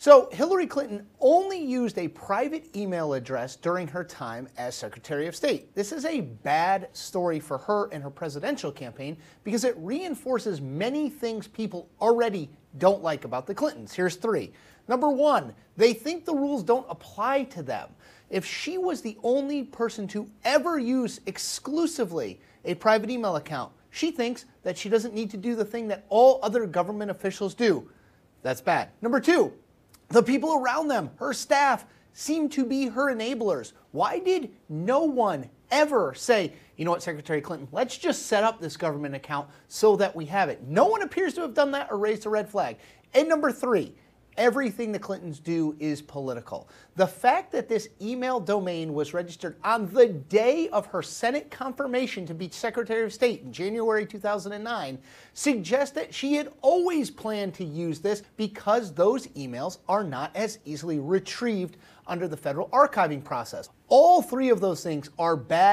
So Hillary Clinton only used a private email address during her time as Secretary of State. This is a bad story for her and her presidential campaign because it reinforces many things people already don't like about the Clintons. Here's three. Number one, they think the rules don't apply to them. If she was the only person to ever use exclusively a private email account, she thinks that she doesn't need to do the thing that all other government officials do. That's bad. Number two, the people around them, her staff, seem to be her enablers. Why did no one ever say, you know what, Secretary Clinton, let's just set up this government account so that we have it? No one appears to have done that or raised a red flag. And number three, everything the Clintons do is political. The fact that this email domain was registered on the day of her Senate confirmation to be Secretary of State in January 2009 suggests that she had always planned to use this because those emails are not as easily retrieved under the federal archiving process. All three of those things are bad.